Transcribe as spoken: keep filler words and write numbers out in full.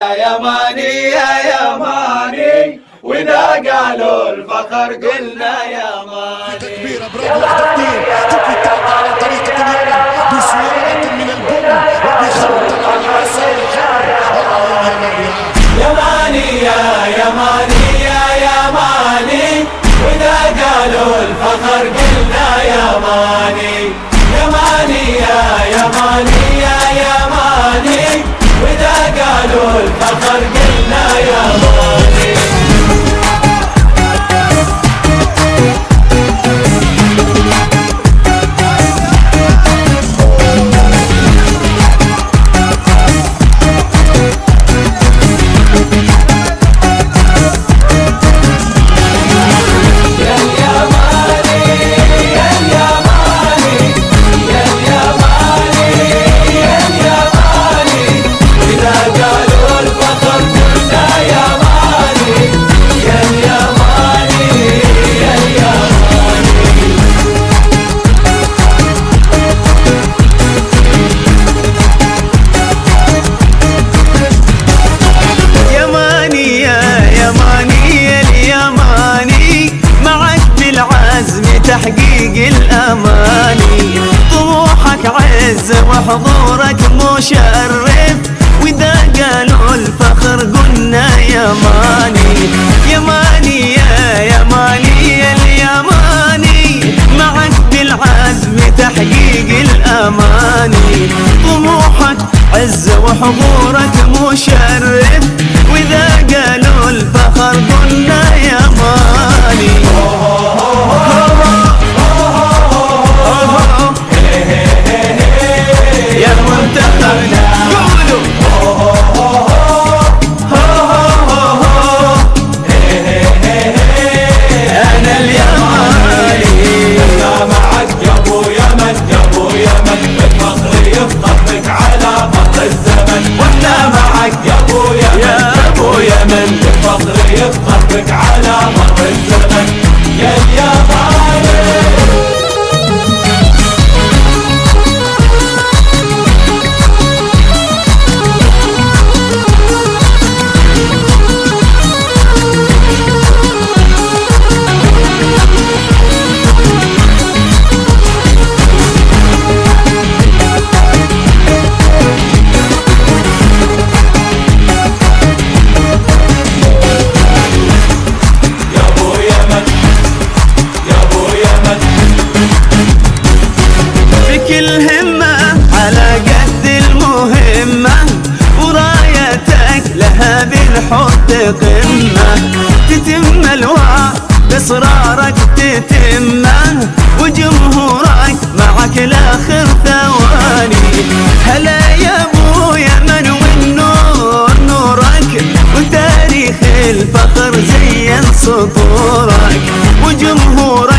يماني يا يماني، وإذا قالوا الفخر قلنا يماني. تكبيرة برافو التقدير، تكفي التعب على طريقة اليمن بسيارة من البن وبخطة العسل. يماني يا يماني يا يماني، وإذا قالوا الفخر قلنا يماني. يماني يا يماني يا يماني، وإذا قالوا الفخر قلنا يماني. تحقيق الأماني، طموحك عز وحضورك مشرف، وإذا قالوا الفخر قلنا يماني. يماني يا يماني يا اليماني، معك بالعزم تحقيق الأماني، طموحك عز وحضورك مشرف، وإذا قالوا الفخر قلنا يماني. الفخر يفخر بك على مر الزمن يا اليماني. بالحب قمة تتم الوعد بإصرارك تتمه، وجمهورك معك لاخر ثواني. هلا يا ابو يمن والنور نورك، وتاريخ الفخر زين سطورك، وجمهورك